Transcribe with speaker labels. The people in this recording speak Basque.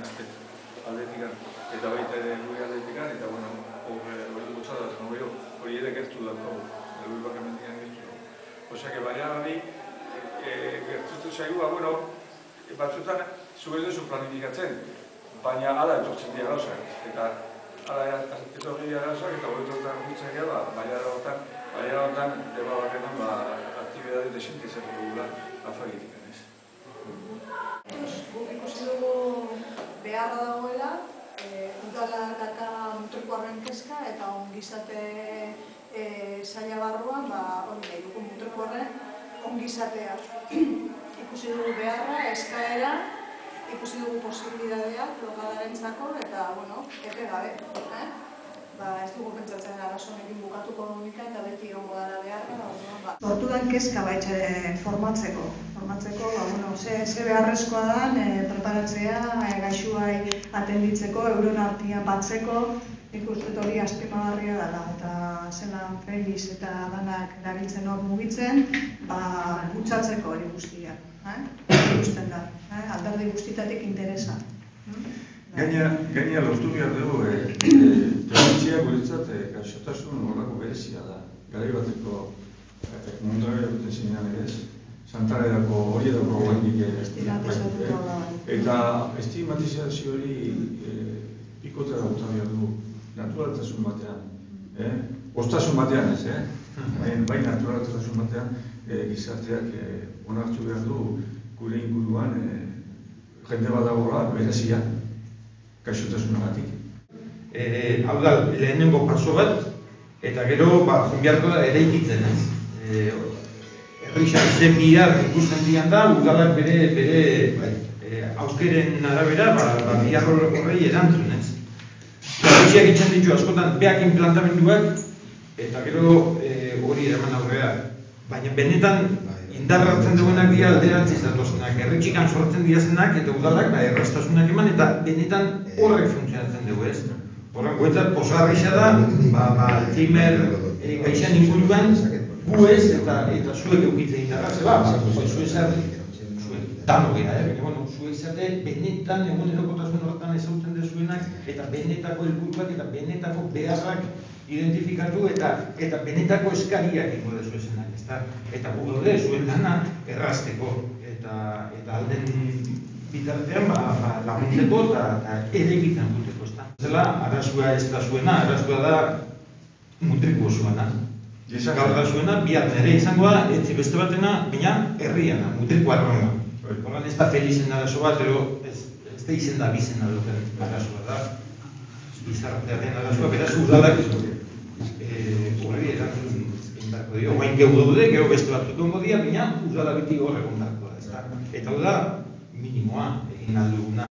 Speaker 1: aldetik eta baita ere gure aldetik, eta hori gutxada zen hori ere gertu dago, hori bakamendian gertu dago. Osea, baiarari gertutu zaigua, batzutan zure duzu planifikatzen, baina ala etortzen dira gauzak, eta ala etorri dira gauzak, eta hori etortzen gutzen gara, baiara hortan, eba bakenan, aktibidade desintizatu dugula afaritik.
Speaker 2: Guk ikusi dugu beharra dagoela, udala daka mutrikuarren kezka eta ongizate saila barruan, hori nahi dugu mutrikuarren ongizatea. Ikusi dugu beharra, eskaera, ikusi dugu posibilidadeak lokalarentzako eta, epe gabe. Ez dugu pentsatzen arazonekin bukatuko dunika eta beti egongo dara beharra. Torturan kezka baitxe formatzeko, ze beharrezkoa da preparatzea, gaixuai atenditzeko, euron artian batzeko, ikustet hori azpimagarria dela, eta zelan Feliz eta danak dabiltzen hor mugitzen, gutxatzeko hori guztia. Ikusten da, alderdi guztitatik interesa.
Speaker 3: Gaina lortu behar dugu, presentzia guretzat gaixotasun horrako berezia da. Garai bateko munduare duten zinean ez, Santarerako hori edako guendik eta estigmatizazio hori pikotera guta behar dugu, naturaltasun batean. Ostasun batean ez, bai naturaltasun batean gizarteak onartu behar du gure inguruan jende bat dagoela berezia. Gaixotasunagatik.
Speaker 4: Hau da, lehenengo paso bat, eta gero, biharko da eraikitzen ez. Herrixak zen bihar ikusten dian da, udalak bere aukeren arabera, bihar horrei erantzun ez. Herrixak itzen ditu askotan, beak implantamenduak, eta gero hori eraman aurrera. Baina benetan, indarratzen duenak dira alderantziz datozenak, erretxikan sortzen diazenak eta udalak erraztasunak eman eta benetan horrek funtzionatzen dugu ez. Horren guetzat posarrixa da, Alzheimer gaixan inguruan gu ez eta zuek eukitzen indarra, zuek dano gara, zuek zate benetan egunerokotasun horretan ezautzen dezuenak eta benetako helburuak eta benetako beharrak identifikatu eta benetako eskariak ingo dezu esenak, eta gu daude zuen lana errazteko eta alden bitartean laguntzeko eta ere egiten guteko. Zela, arazua ez da zuena, arazua da mutriku zuena. Gaur da zuena, bihar nire izangoa, etzi beste batena, baina herriana, mutriku arroa. Horren ez da Felizen arazo bat, ez da izen da bizen arazoa da. Bizartearen arazoa, beraz udalak horri erantzun indarko dio. Oain geu daude, gero beste batzuk ongo dira, baina udala beti horrek ondarko da. Eta hau da, minimoa egin alduguna.